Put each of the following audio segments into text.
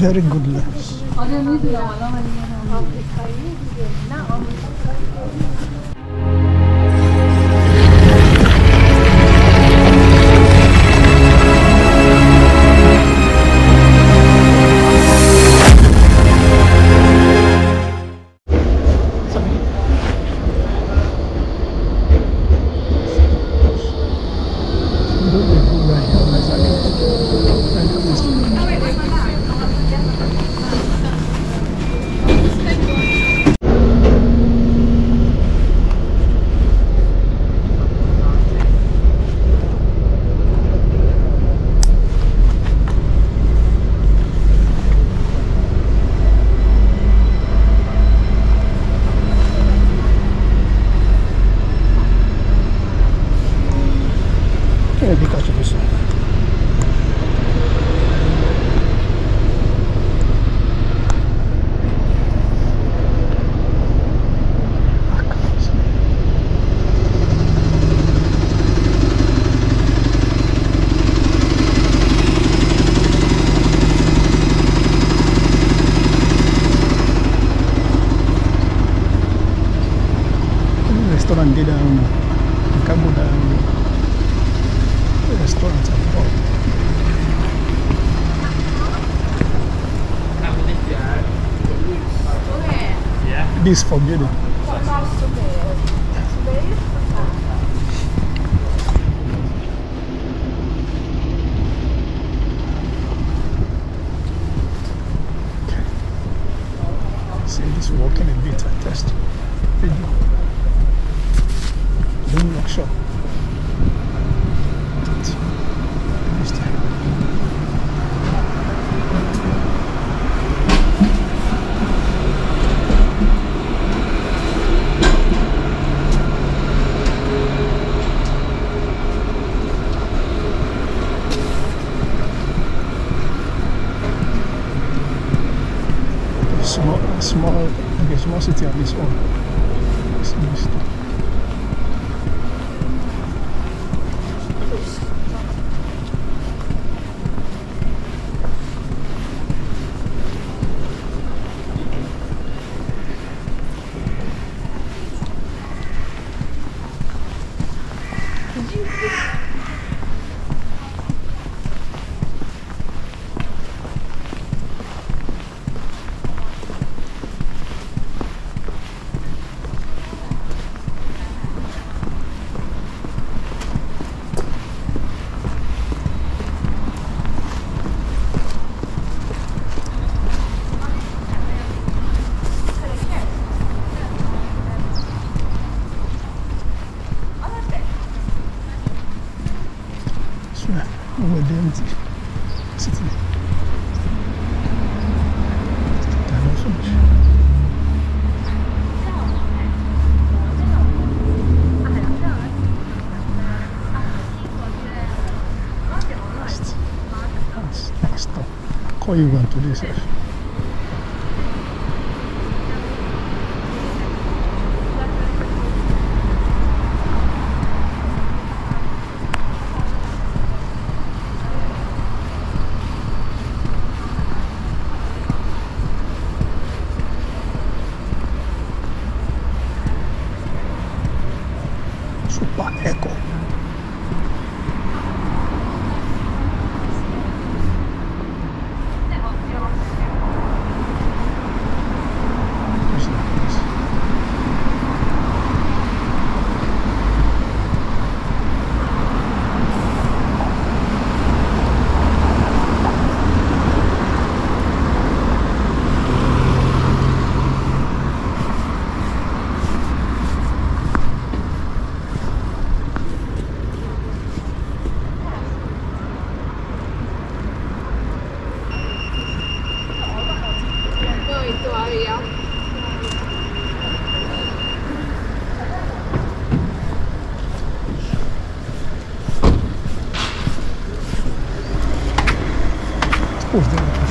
very good lunch. Restaurant di dalam, kamu dalam restoran sampai. This forbidden. See this walking a bit. I test video. Workshop. Small city on its own. Call you want to this. Super Echo. Os dedos.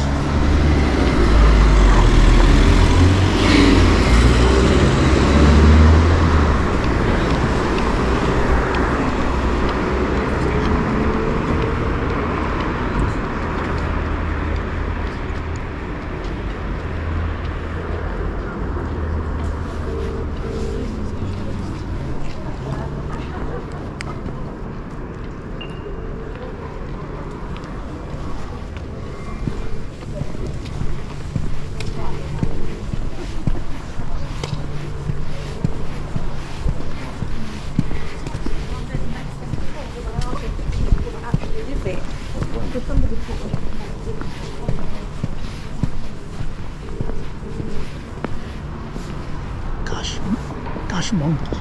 Cash monkey.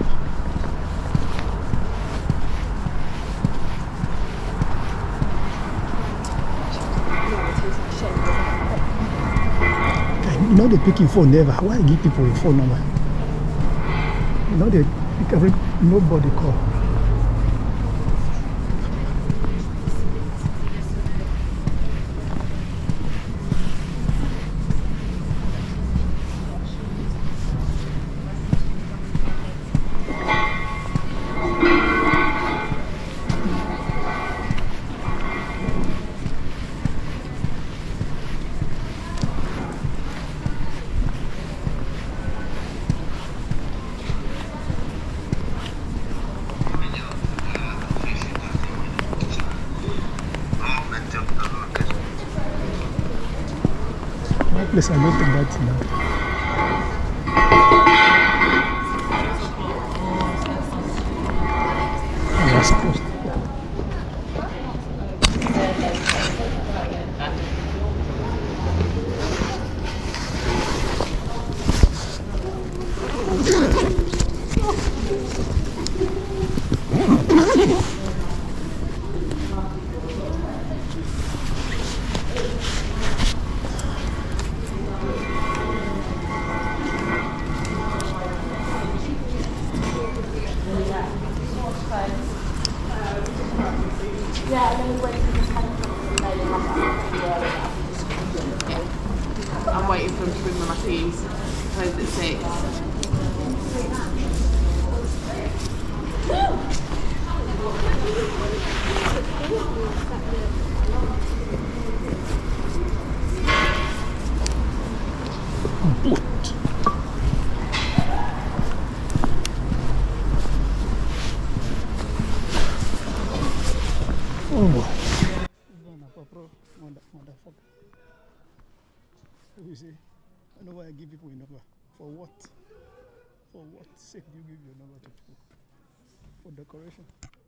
You know they pick your phone never. Why give people a phone number? You know they pick nobody call. Please, I don't think that's enough. That's close. I'm waiting for him to bring me my keys. Closed at 6. Motherfucker. You see, I know why I give people a number. For what? For what sake do you give your number to people? For decoration.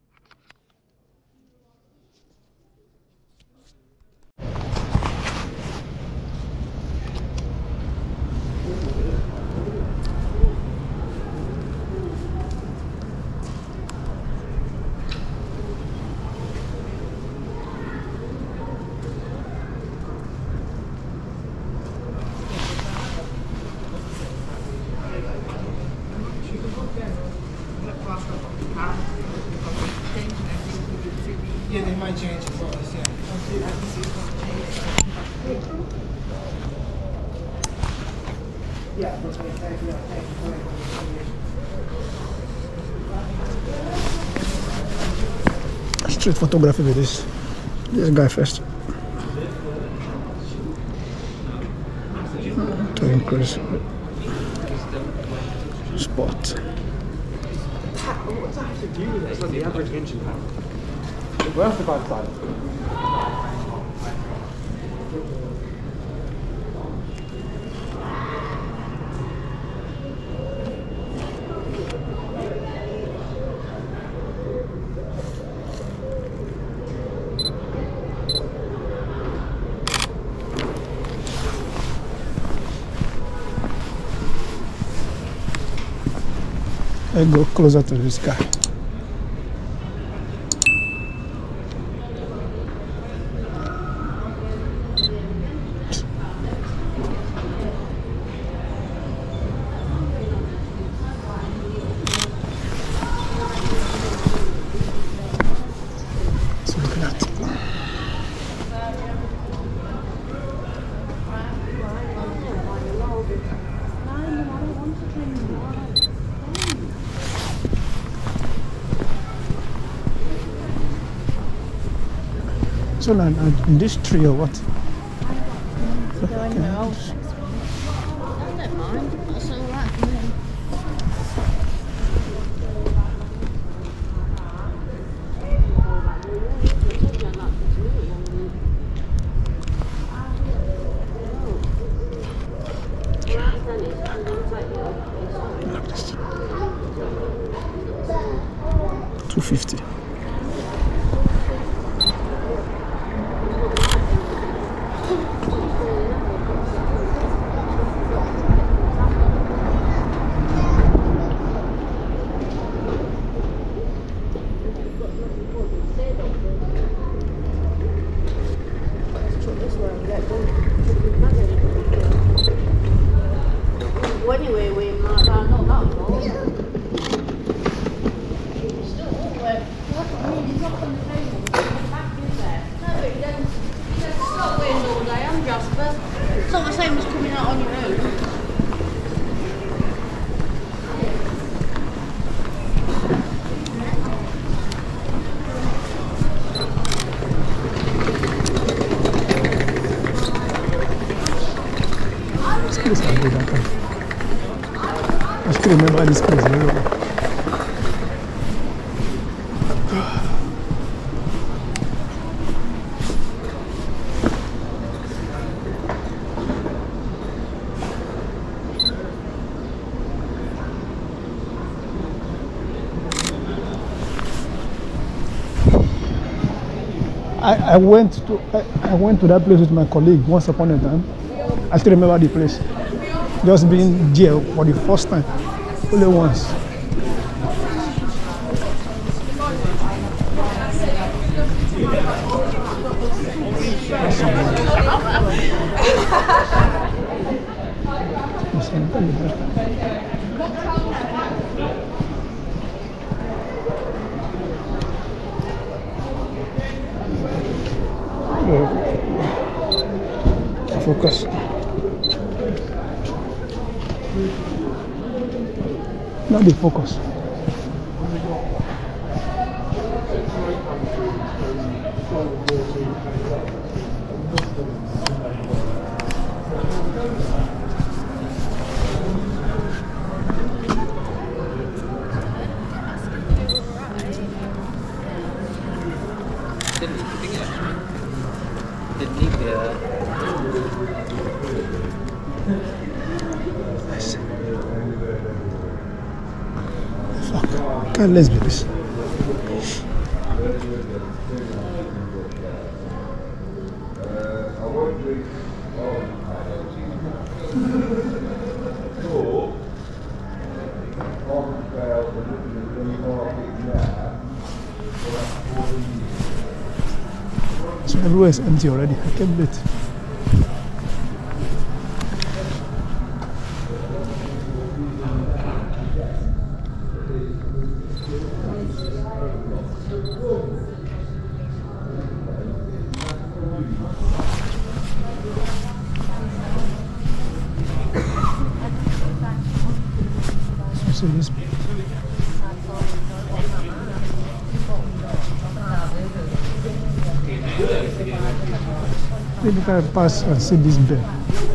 Yeah, they might change it for us, yeah. Street photography with this guy first. To increase spot. What's that have to do with it? It's like the average engine power. Where's the bad side? I go closer to this guy. So look at that. So now in this tree or what? I don't mind, that's alright for me. Like this. 250. Anyway, we might not that long. Still, he's up on the table. Back in there. No, but you don't stop waiting all day, I'm Jasper. It's not the same as coming out on your own. This place can go that time. I still remember this place very well. I went to that place with my colleague once upon a time. I still remember the place. Just being there for the first time. Only once. Focus. Now the focus. Didn't need the Fuck. Can't let's be this. So everywhere is empty already. I can't wait. So this maybe I can pass and see this bed.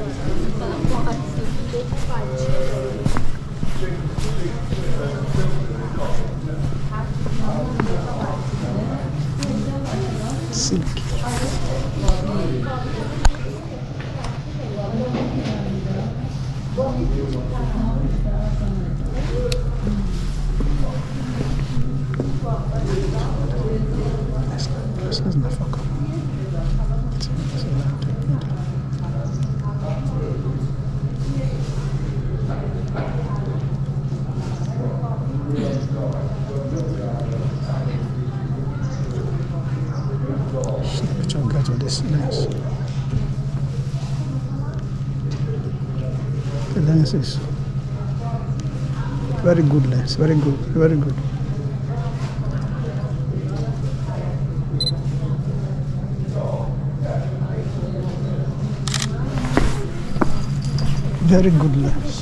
Silky. Let's not fuck up. Which one got all this lens? The lens is very good lens, very good, very good. Very good lens.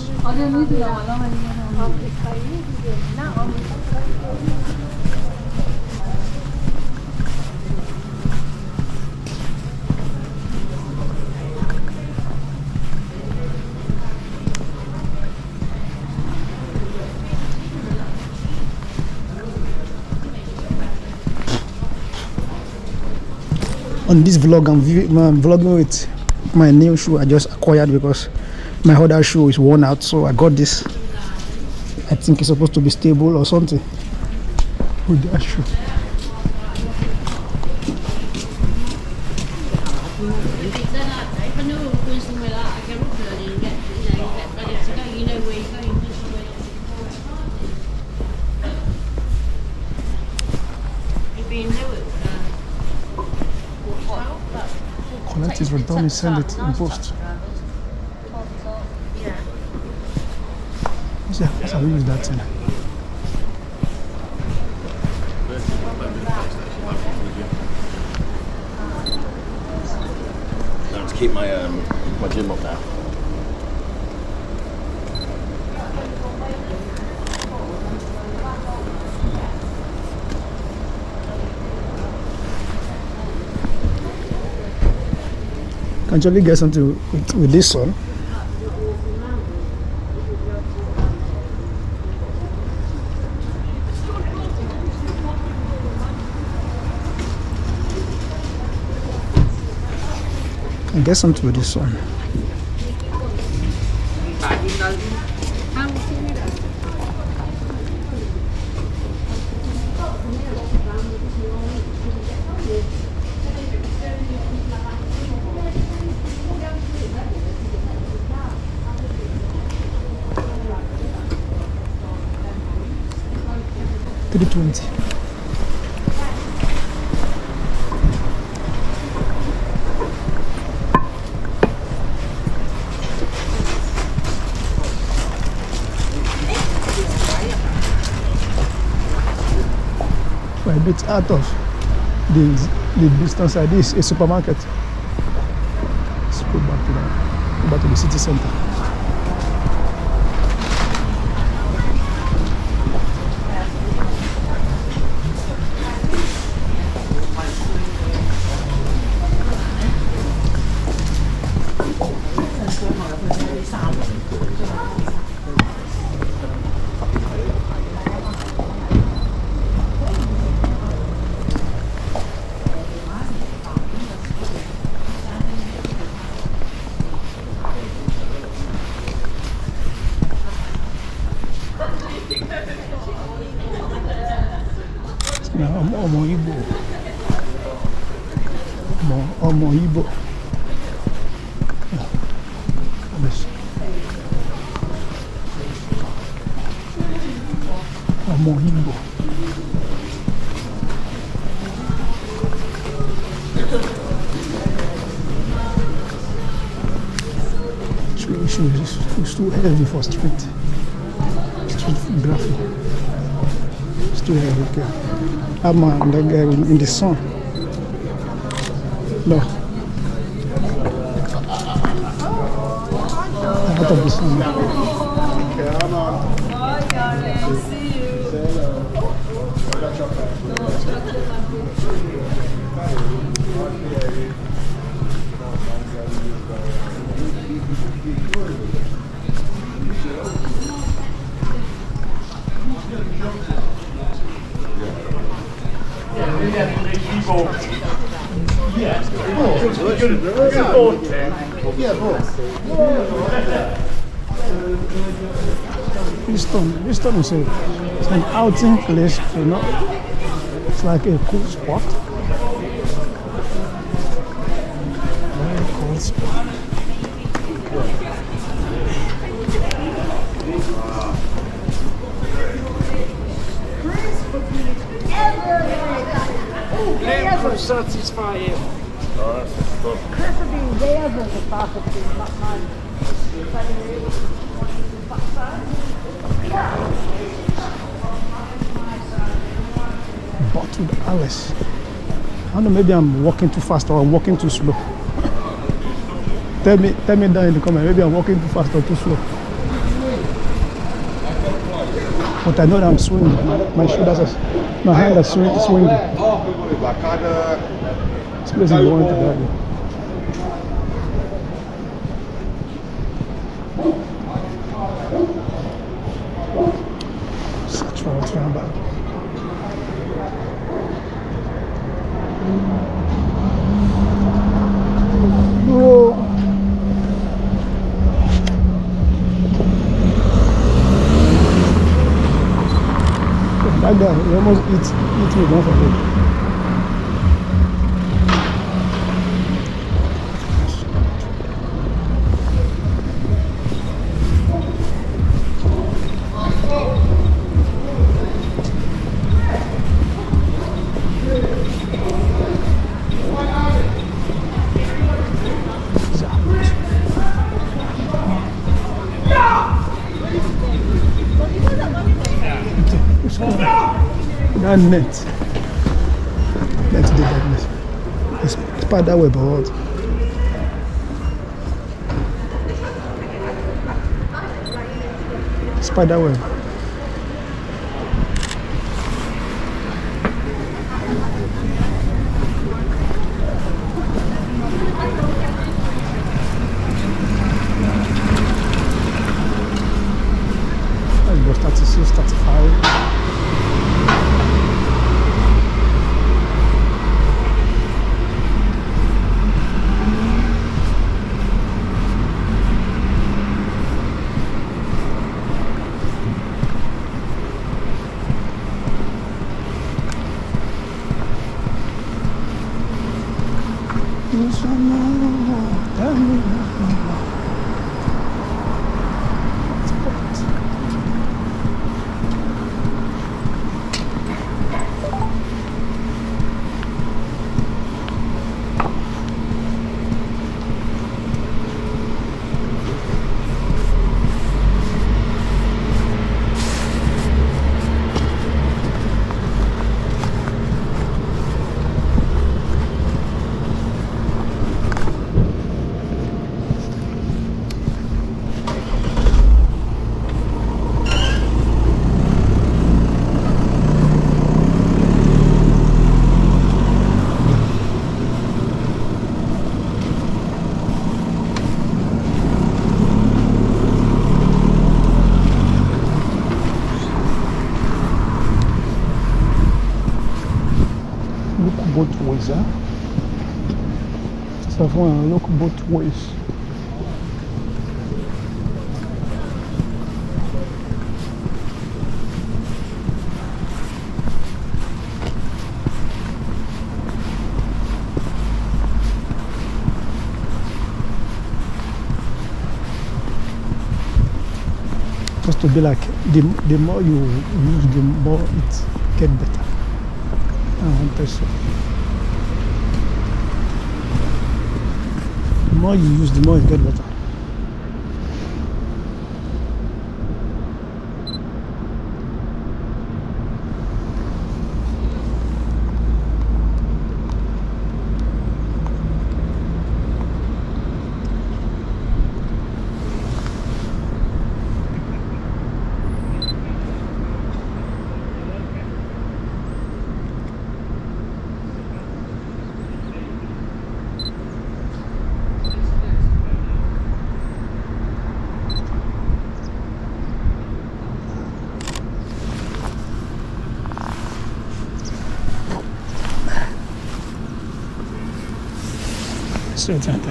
On this vlog, I'm vlogging with my new shoe I just acquired because my other shoe is worn out, so I got this. I think it's supposed to be stable or something with that shoe. Quality is returned it, send it in post. Yeah. Yeah, that's how we use that thing. To keep my my gym up now. Can actually get something with this one. Can get something with this one. $3.20. We're a bit out of the distance side. This is a supermarket. Let's go back to the city center. Ọmọ Igbo. Ọmọ Igbo. Ọmọ Igbo. It's too heavy for street graphic. It's too heavy. Okay. I'm in the sun. No. Out of the sun. Beeston is an outing place, you know. It's like a cool spot. Very cool spot. Never satisfy him. Chris have been there for the past 15 months. Bottled Alice. I don't know, maybe I'm walking too fast or I'm walking too slow. Tell me down in the comment, maybe I'm walking too fast or too slow. But I know that I'm swinging. My shoulders are, my hand is swinging. This place is going to die. Search for what's round back. Whoa. That guy, he almost eat me one for good. That net. Let's do that. It's spider web or what? Spider web. Let's go 36, 35. Both ways, huh? So if I want to look both ways. Just to be like the more you use, the more it get better. So. The more you use, the more it gets better. Straight center.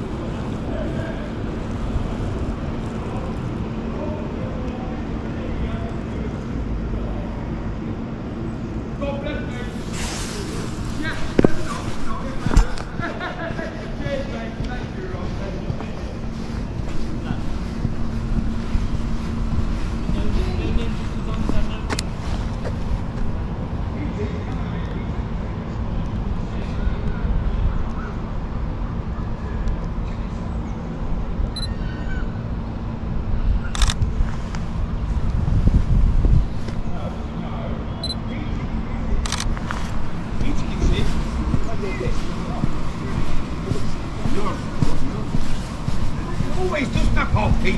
Always does snap off, PT.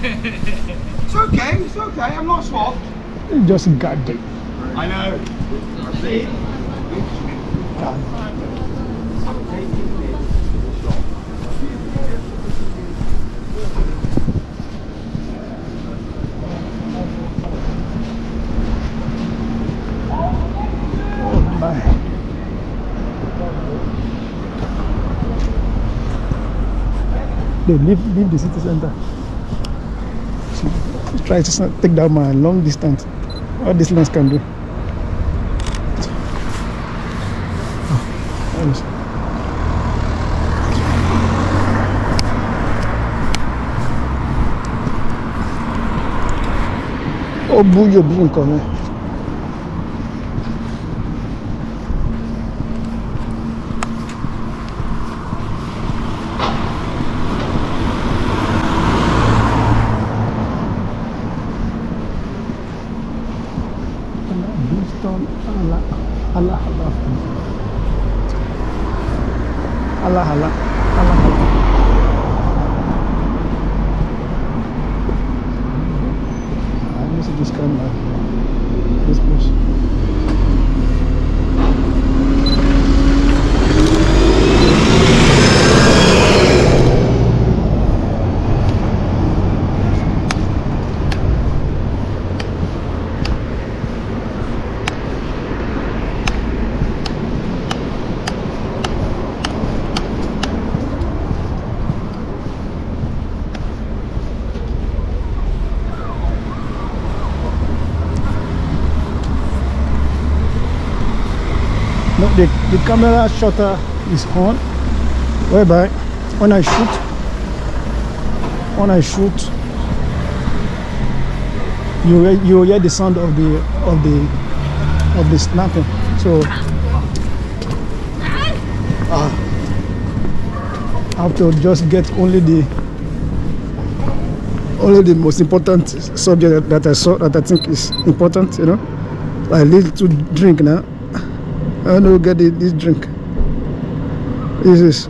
It's okay, I'm not swapped. Just got it. I know. See? Oh my. They leave the city center. So try to take down my long distance. What this lens can do. Oh, boo, you're being coming. Beeston No, the camera shutter is on, whereby when I shoot, you hear the sound of the snapping. So I have to just get only the most important subject that I saw that I think is important, you know. I need to drink now. I don't know, get this drink. This is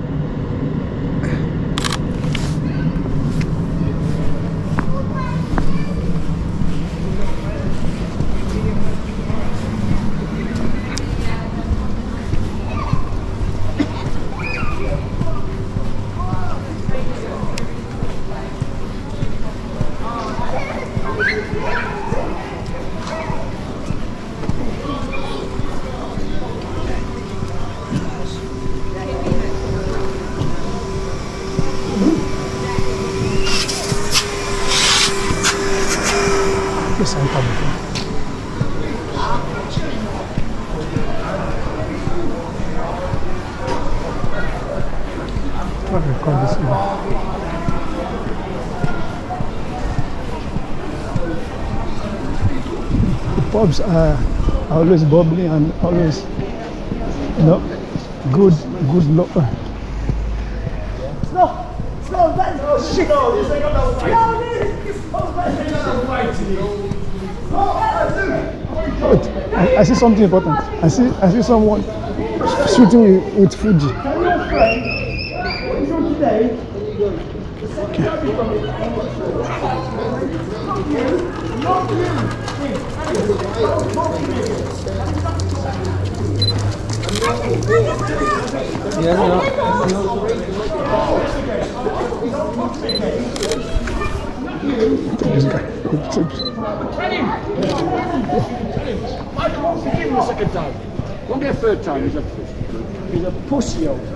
yes, I'm coming. I'll record this one. The pubs are always bubbly and always, you know, good look. I see something important. I see someone shooting with Fuji. This guy. Tell him! Why don't you give him a second time? Won't get a third time, he's a pussy old.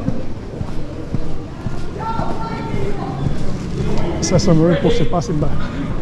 Ça semblerait pour se passer bas.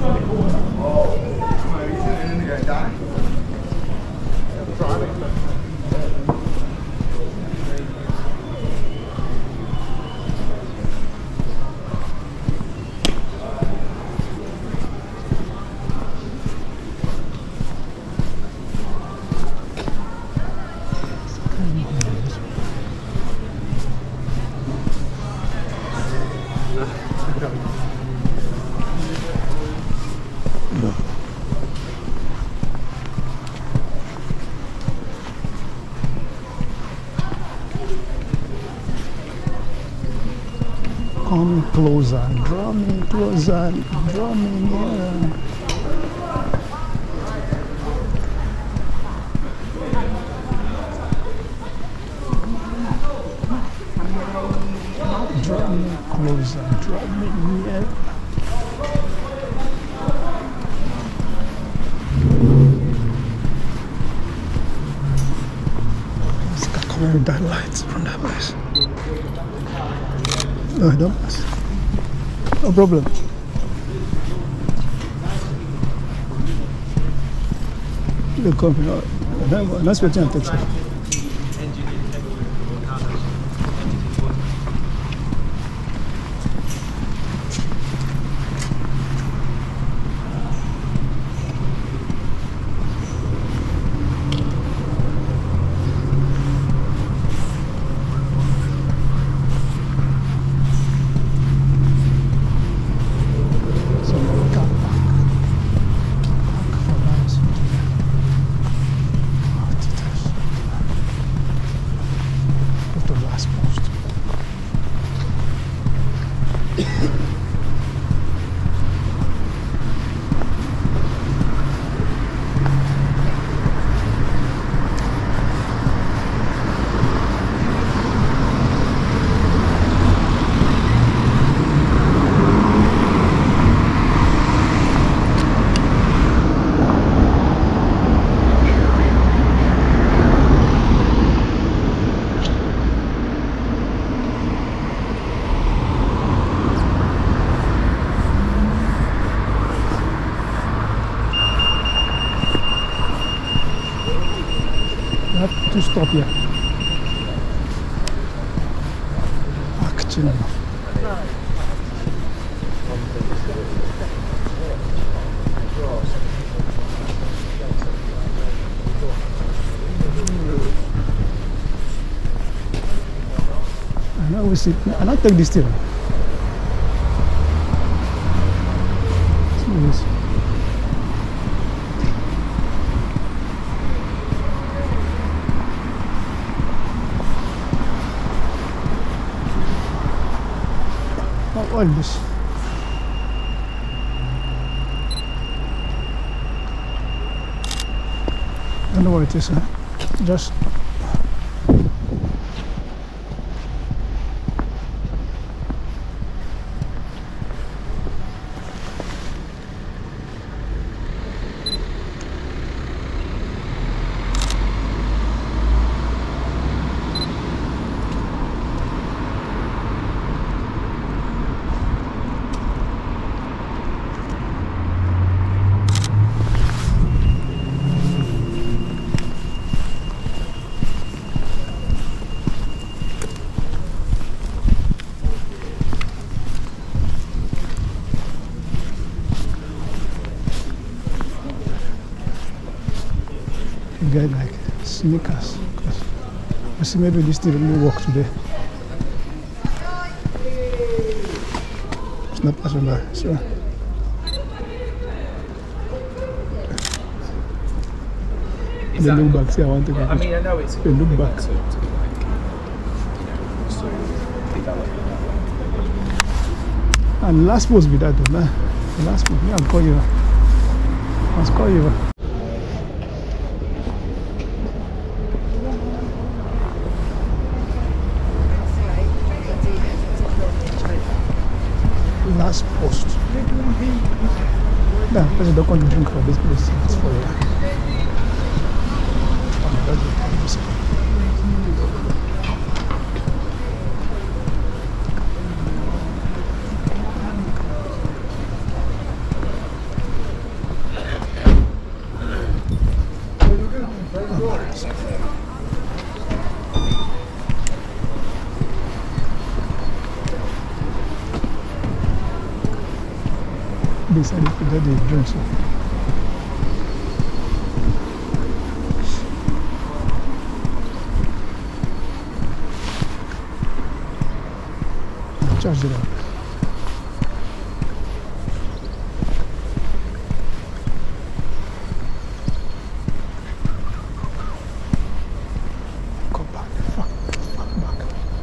Come closer, draw me closer, draw me nearer. Draw me closer, draw me nearer. It's got coming with that lights from that place. No, I don't. No problem. Look, come here. I'm not expecting attention. I have to stop here. you know. I know we see. I not take this thing. See this. All this. I don't know what it is. Just get like sneakers, because I see maybe this thing will work today. It's not passing by, so they look back. See, I want to go. I mean, I know it's. They look back. To like, sort of develop that way. And last post be that though, man. The last post, yeah, I'll call you. I'll call you. Last post. Yeah, because don't want to drink for this place. It's for you. Decided to get the drinks. Charge it up. Go back. Fuck back.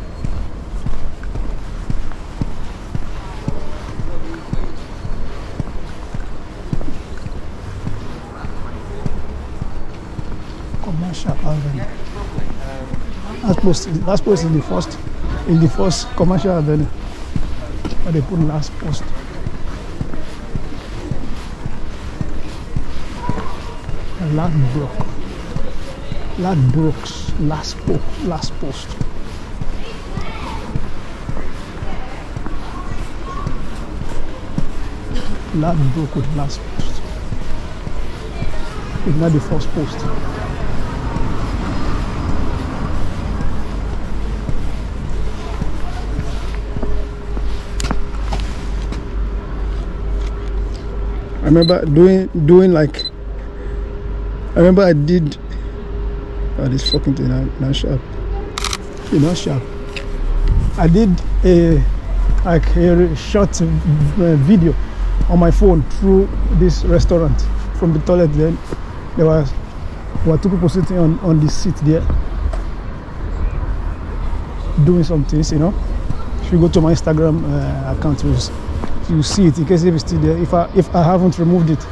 Commercial avenue. Last post in the first commercial avenue. But they put last post. Ladbrokes, last post. Ladbroke with last post. It's not the first post. I remember doing like, I remember I did, this fucking thing, not sharp, not sharp. I did a short video on my phone through this restaurant from the toilet. Then there were two people sitting on the seat there doing some things, you know. If you go to my Instagram account, you see it in case if it's still there, if I haven't removed it.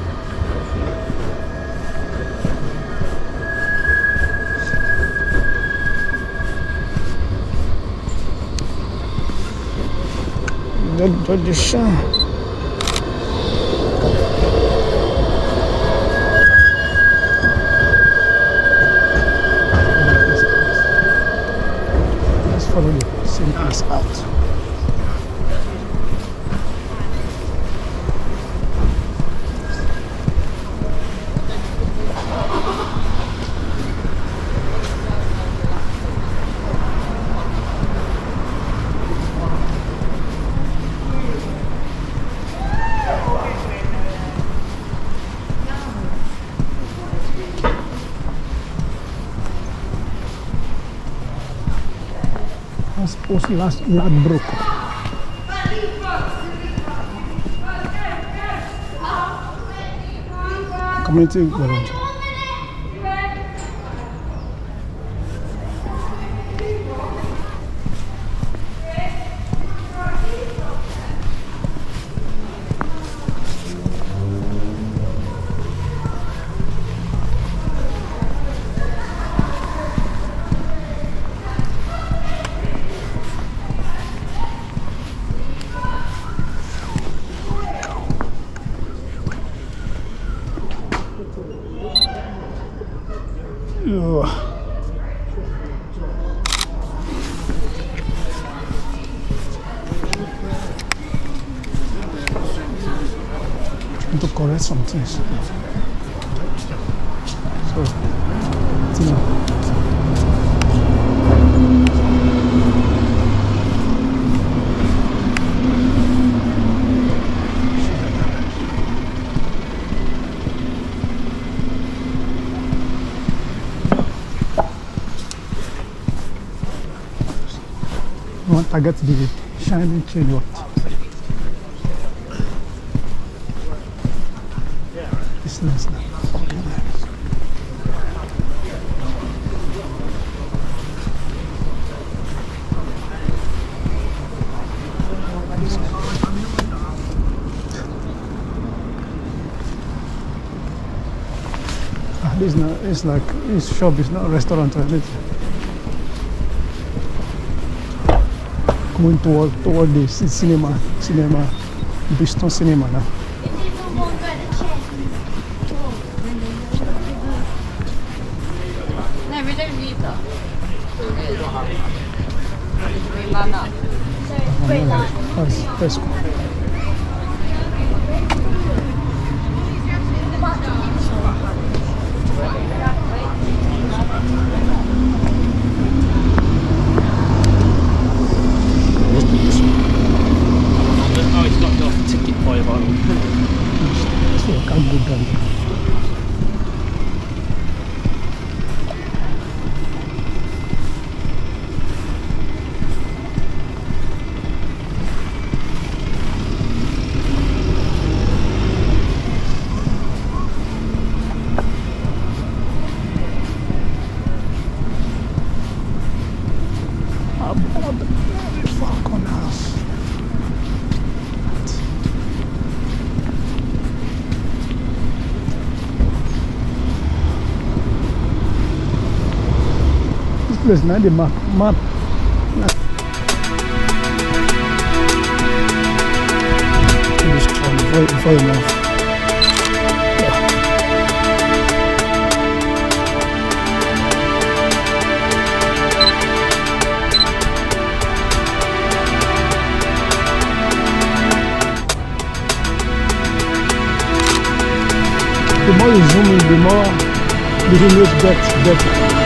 Let's follow the same place out. post Ladbroke. Community volunteer. To correct some things. So, you know. I want to get the shining chain what? It's nice now. This not, it's like this shop is not a restaurant, right? Going toward the cinema, Beeston Cinema now. No, we don't need that. We line up. That's cool. Oh, it's knocked off the ticket for you, by the way. It's like a good gun. Fuck on house. This place now the map. Just try before you move. The more you zoom in, the more the image gets better.